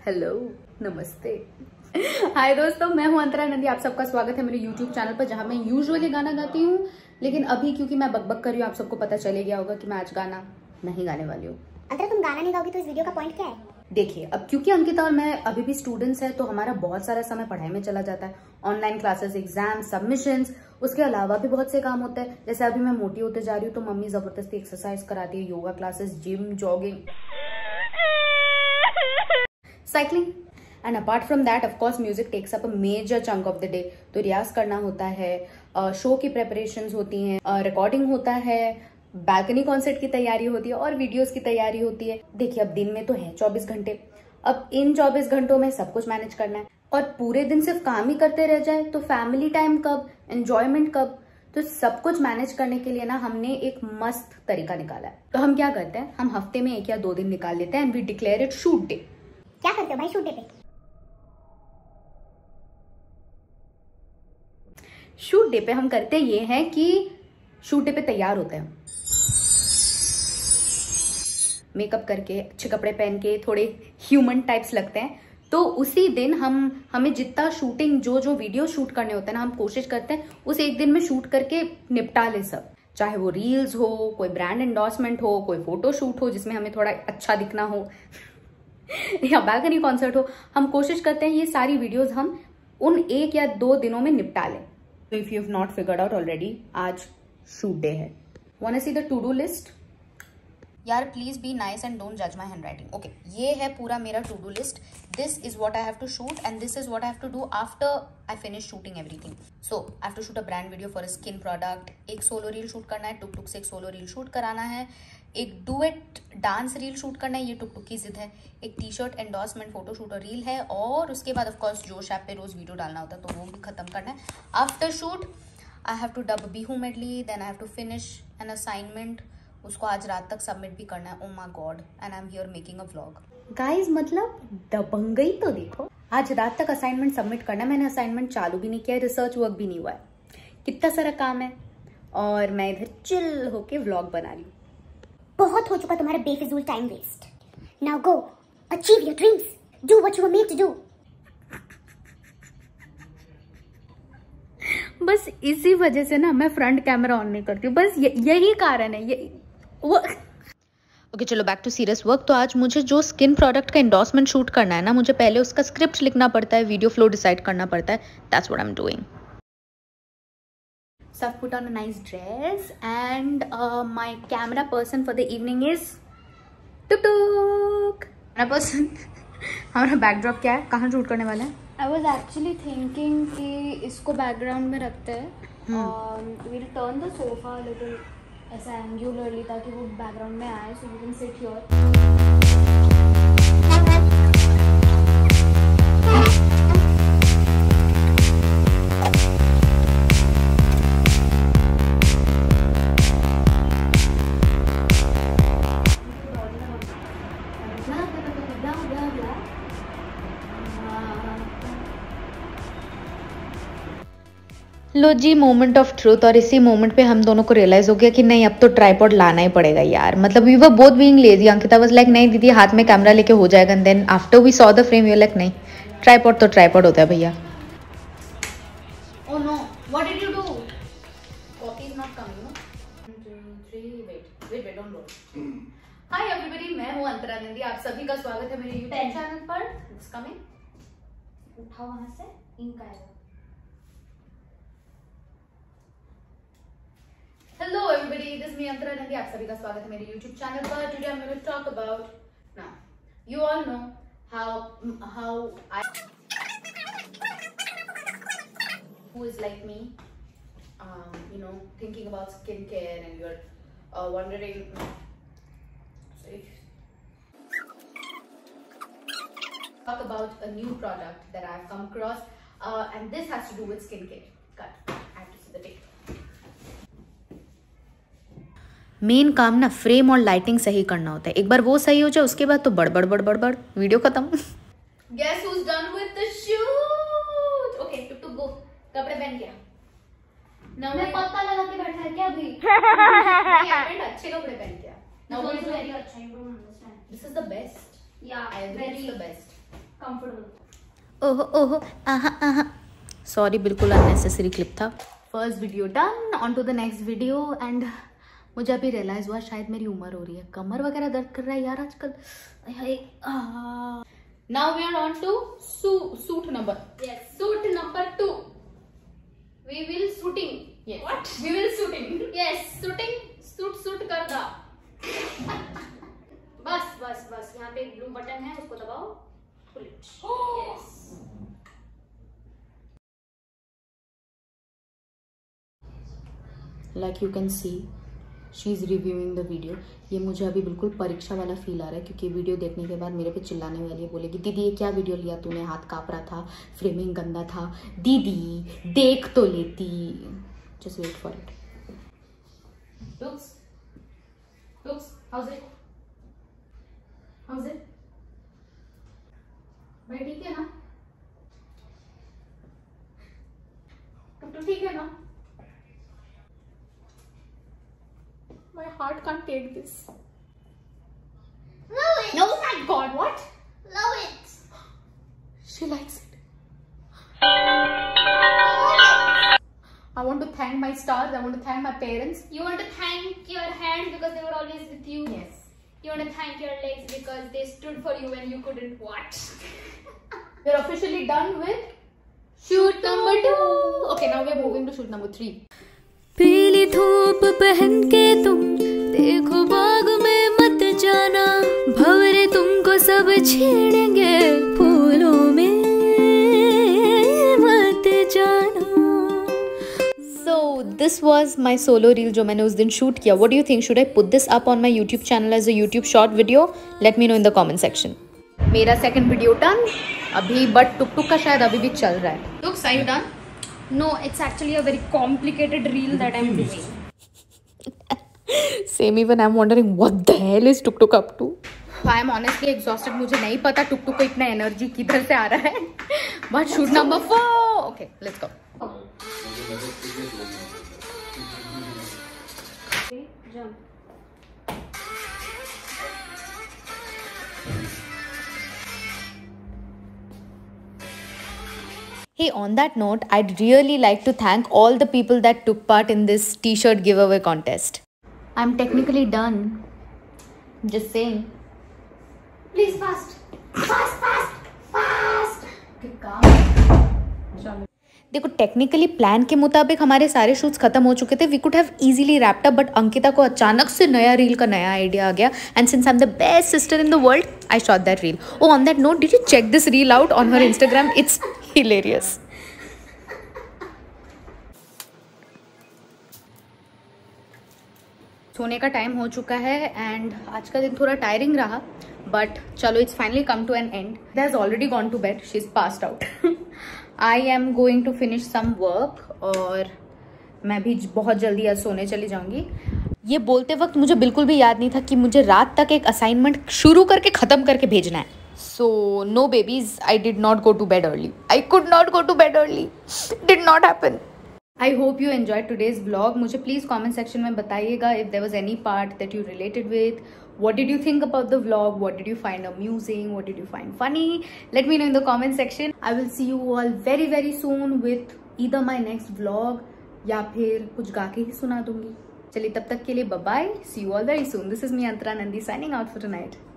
Hello, नमस्ते, हाय दोस्तों, मैं हूं अंतरा नंदी। आप सबका स्वागत है मेरे YouTube चैनल पर, जहां मैं यूजुअली गाना गाती हूं। लेकिन अभी क्योंकि मैं बकबक कर रही हूँ, आप सबको पता चले गया होगा कि मैं आज गाना नहीं गाने वाली हूँ। अंतरा, तुम गाना नहीं गाओगी तो इस वीडियो का पॉइंट क्या है? देखिए, अब क्योंकि अंकिता और मैं अभी भी स्टूडेंट्स हैं, तो हमारा बहुत सारा समय पढ़ाई में चला जाता है। ऑनलाइन क्लासेस, एग्जाम, सबमिशंस, उसके अलावा भी बहुत से काम होते हैं। जैसे अभी मैं मोटी होते जा रही हूँ, तो मम्मी जबरदस्ती एक्सरसाइज कराती है, yoga classes, gym, jogging, cycling, and apart from that of course music takes up a major chunk of the day. तो रियाज करना होता है, शो की प्रेपरेशंस होती हैं, रिकॉर्डिंग होता है, बैल्कनी कॉन्सर्ट की तैयारी होती है और वीडियोस की तैयारी होती है। देखिए, अब दिन में तो है 24 घंटे। अब इन 24 घंटों में सब कुछ मैनेज करना है, और पूरे दिन सिर्फ काम ही करते रह जाए तो फैमिली टाइम कब, एंजॉयमेंट कब? तो सब कुछ मैनेज करने के लिए ना हमने एक मस्त तरीका निकाला है। तो हम क्या करते हैं, हम हफ्ते में 1 या 2 दिन निकाल लेते हैं and we declare it shoot day. क्या करते हो भाई शूट डे पे? शूट डे पे हम करते ये हैं कि शूट डे पे तैयार होते हैं, मेकअप करके, अच्छे कपड़े पहन के, थोड़े ह्यूमन टाइप्स लगते हैं। तो उसी दिन हमें जितना शूटिंग, जो वीडियो शूट करने होते हैं ना, हम कोशिश करते हैं उस एक दिन में शूट करके निपटा ले सब। चाहे वो रील्स हो, कोई ब्रांड एंडोर्समेंट हो, कोई फोटो शूट हो जिसमें हमें थोड़ा अच्छा दिखना हो या बैल्कनी कॉन्सर्ट हो, हम कोशिश करते हैं ये सारी वीडियोस हम उन 1 या 2 दिनों में निपटा लें। तो if you have not figured out already, आज शूट डे है। Want to see the to do list? यार please be nice and don't जज माई हैंड राइटिंग। ओके, ये है पूरा मेरा to do list. This is what I have to shoot and this is what I have to do after I finish shooting everything. So I have to shoot a brand video for a skin product, एक solo reel shoot करना है, टुक टुक से एक solo reel shoot कराना है, एक duet dance reel shoot करना है, ये टुक टुक की जिद है, एक T shirt endorsement photo shoot और रील है, और उसके बाद ऑफकोर्स जोश ऐप पे रोज वीडियो डालना होता है, तो वो भी खत्म करना है। After shoot I have to dub Bihu medley, then I have to finish an assignment, उसको आज रात तक सबमिट भी करना है। Oh my God, and I am here making a vlog. Guys, मतलब दबंगई तो देखो, आज रात तक असाइनमेंट सबमिट करना है। मैंने असाइनमेंट चालू भी नहीं किया है, रिसर्च वर्क भी नहीं हुआ है, कितना सारा काम है, और मैं इधर चिल होके व्लॉग बना रही हूँ। बहुत हो चुका तुम्हारा बेफिजूल time waste. Now go achieve your dreams, do what you were made to do. बस इसी वजह से ना मैं फ्रंट कैमरा ऑन नहीं करती हूँ, बस यही कारण है। ओके, चलो बैक टू सीरियस वर्क। तो आज मुझे जो स्किन प्रोडक्ट का एंडोर्समेंट शूट करना है ना, मुझे पहले उसका स्क्रिप्ट लिखना पड़ता है, वीडियो फ्लो डिसाइड करना पड़ता है। That's what I am doing. So I've put on a nice dress and my camera person for the evening is Tuk Tuk. Camera person. हमारा बैकड्रॉप क्या है, कहाँ शूट करने वाला है? I was actually thinking कि इसको बैकग्राउंड में रखते हैं और we'll turn the sofa a little ऐसा angularly ताकि वो बैकग्राउंड में आए, so you can sit here. लो जी, मोमेंट ऑफ ट्रूथ। और इसी मोमेंट पे हम दोनों को रियलाइज हो गया कि नहीं, अब तो ट्राइपॉड लाना ही पड़ेगा यार। मतलब we were both being lazy. Ankita was like नहीं दीदी, हाथ में कैमरा लेके हो जाएगा, and then after we saw the frame we were like नहीं, ट्राइपॉड तो ट्राइपॉड होता है भैया। Oh no, what did you do? Copy is not coming. 1 2 3 wait don't roll. Hi everybody, मैं हूं अंतरा नंदी। आप सभी का स्वागत है मेरे YouTube चैनल पर। It's coming. उठाओ वहां से, इंक आएगा। Hello everybody, this is me Antara Nandi. आप सभी का स्वागत है मेरे YouTube चैनल पर। Today I'm going to talk about, now you all know how I, who is like me, you know, thinking about skincare and you're wondering, talk about a new product that I've come across, and this has to do with skincare. Cut. I have to see the tape. Main काम ना frame और lighting सही करना होता है। एक बार वो सही हो जाए, उसके बाद तो बड़ वीडियो खत्म। Guess who's done with the shoot? Okay, टुक गो। कपड़े पहन क्या? ना मैं पक्का लगा के बैठा है क्या अभी? नहीं, अच्छे कपड़े पहन क्या? Now also very अच्छा, you don't understand. This is the best. Yeah, I agree, very it's the best. Comfortable. ओहो ओहो आहा आहा, सॉरी, बिल्कुल अननेसेसरी क्लिप था। First video done, on to the next video. And मुझे अभी रियलाइज हुआ शायद मेरी उम्र हो रही है, कमर वगैरह दर्द कर रहा है यार आजकल। Now we are on to suit number, yes, suit number 2। We will shooting. What? We will shooting. Yes, shooting. Suit कर दा। बस बस बस, यहाँ पे एक ब्लू बटन है, उसको दबाओ, pull it. Yes. Like you can see she is reviewing the video. ये मुझे अभी बिल्कुल परीक्षा वाला फील आ रहा है, क्योंकि वीडियो देखने के बाद मेरे पे चिल्लाने वाली है, बोलेगी दीदी ये क्या वीडियो लिया तूने, हाथ कांप रहा था, फ्रेमिंग गंदा था, दीदी देख तो लेती। Just wait for it. Looks, how's it? भाई ठीक है ना? तो ठीक है ना? My heart can't take this. Love it. No, my God, what? Love it. She likes it. I want to thank my stars. I want to thank my parents. You want to thank your hands because they were always with you. Yes. You want to thank your legs because they stood for you when you couldn't watch. We're officially done with shoot number 2. Okay, now we're moving to shoot number 3. पीली धूप पहन के तुम देखो बाग में मत जाना, भंवरे तुमको सब छेड़ेंगे, फूलों में मत जाना। So this was my solo reel जो मैंने उस दिन शूट किया. What do you think? Should I put this up on my YouTube channel as a YouTube short video? Let me know in the comment section. मेरा second video done अभी, but Tuk Tuk का शायद अभी भी चल रहा है. Looks, are you done? No, it's actually a very complicated reel that I'm doing. Same, even I'm wondering what the hell is tuk tuk up to. I am honestly exhausted. मुझे नहीं पता टुक टुक को इतना एनर्जी किधर से आ रहा है. But shoot number 4. Okay, let's go. Okay, jump. Hey, on that note, I'd really like to thank all the people that took part in this t-shirt giveaway contest. I'm technically done. Just saying. Please fast. Fast. Okay, calm. देखो, technically plan के मुताबिक हमारे सारे shoots खत्म हो चुके थे. We could have easily wrapped up, but Ankita को अचानक से नया रील का नया आइडिया आ गया. And since I am the best sister in the world, I shot that reel. Oh, on that note, did you check this reel out on her Instagram? It's hilarious. सोने का time हो चुका है and आज का दिन थोड़ा tiring रहा, बट चलो, it's finally come to an end. They has already gone to bed, she is passed out. I am going to finish some work और मैं भी बहुत जल्दी आज सोने चली जाऊंगी. ये बोलते वक्त मुझे बिल्कुल भी याद नहीं था कि मुझे रात तक एक असाइनमेंट शुरू करके ख़त्म करके भेजना है. So no babies, I did not go to bed early. I could not go to bed early. Did not happen. I hope you enjoyed today's vlog. मुझे please comment section में बताइएगा if there was any part that you related with. What did you think about the vlog? What did you find amusing? What did you find funny? Let me know in the comment section. I will see you all very very soon with either my next vlog या फिर कुछ गा के ही सुना दूंगी. चलिए, तब तक के लिए bye bye. See you all very soon. This is me, Antara Nandi, signing out for tonight.